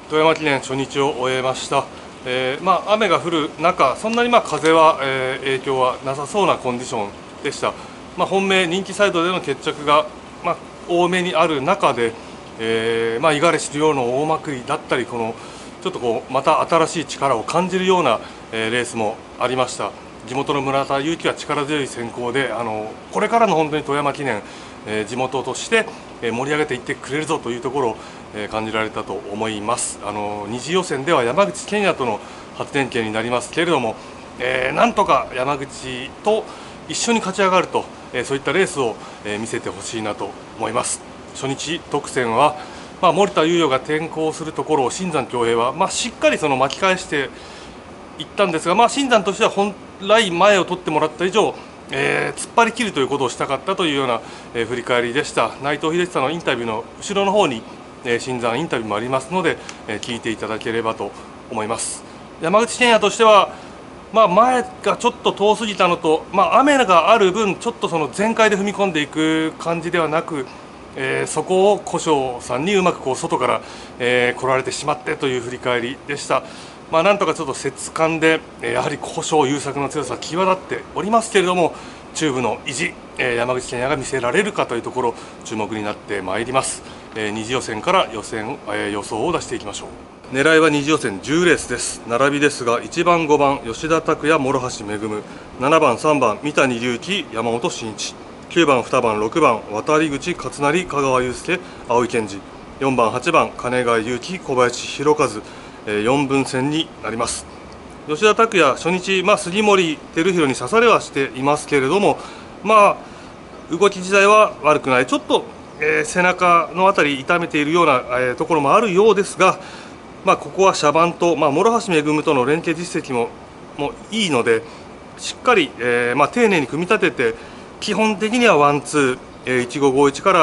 富山記念初日を終えました。雨が降る中、そんなに風は、影響はなさそうなコンディションでした。本命人気サイドでの決着が、多めにある中で、五十嵐亮の大まくりだったり、ちょっとまた新しい力を感じるような、レースもありました。地元の村田雄樹は力強い先行で、これからの本当に富山記念、地元として盛り上げていってくれるぞというところを感じられたと思います。二次予選では山口健也との初連携になりますけれども、なんとか山口と一緒に勝ち上がると、そういったレースを見せてほしいなと思います。初日特選は、森田悠代が転向するところを新山恭平は、しっかり巻き返していったんですが、新山としては本来前を取ってもらった以上、突っ張り切るということをしたかったというような、振り返りでした。内藤秀久のインタビューの後ろの方に、新山インタビューもありますので、聞いていただければと思います。山口健也としては、前がちょっと遠すぎたのと、雨がある分ちょっと全開で踏み込んでいく感じではなく、そこを古性さんにうまく外から、来られてしまってという振り返りでした。なんとかちょっと節感で、やはり古性優作の強さ際立っておりますけれども、中部の意地、山口健也が見せられるかというところ注目になってまいります。二次予選から予想を出していきましょう。狙いは二次予選10レースです。並びですが、1番5番吉田拓也諸橋恵、7番3番三谷龍樹山本慎一、9番2番6番渡口勝成香川祐介青井健二、4番8番金貝祐希小林弘和、4分戦になります。吉田拓也初日、杉森照弘に刺されはしていますけれども、動き自体は悪くない。ちょっと、背中の辺り痛めているような、ところもあるようですが、ここはシャバンと、諸橋恵との連携実績もいいので、しっかり、丁寧に組み立てて、基本的にはワンツー、1551から、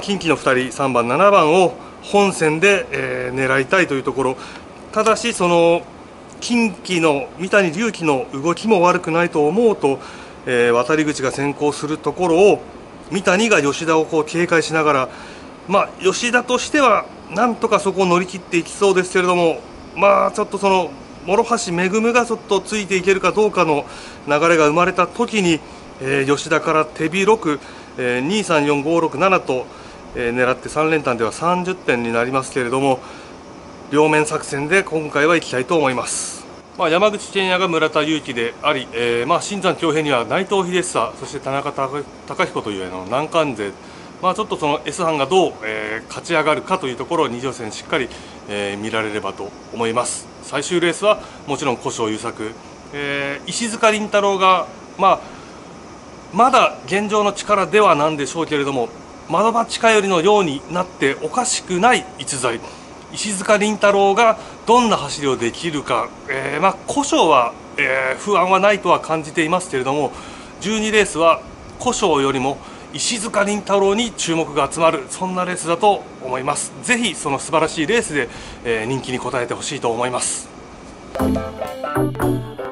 近畿の2人3番7番を本戦で、狙いたいというところ。ただし近畿の三谷龍樹の動きも悪くないと思うと、渡り口が先行するところを三谷が吉田を警戒しながら、吉田としてはなんとかそこを乗り切っていきそうですけれども、ちょっと諸橋恵がちょっとついていけるかどうかの流れが生まれた時に、吉田から手広く、2、3、4、5、6、7と、狙って3連単では30点になりますけれども、両面作戦で今回は行きたいと思います。山口健也が村田雄樹であり、新山恭平には内藤秀久、そして田中貴彦という難関勢、ちょっとS 班がどう、勝ち上がるかというところを二次予選しっかり、見られればと思います。最終レースはもちろん古性優作、石塚倫太郎が、まだ現状の力ではなんでしょうけれども、窓場近寄りのようになっておかしくない逸材。石塚倫太郎がどんな走りをできるか、古性は、不安はないとは感じていますけれども、12レースは古性よりも石塚倫太郎に注目が集まる、そんなレースだと思います。ぜひその素晴らしいレースで、人気に応えてほしいと思います。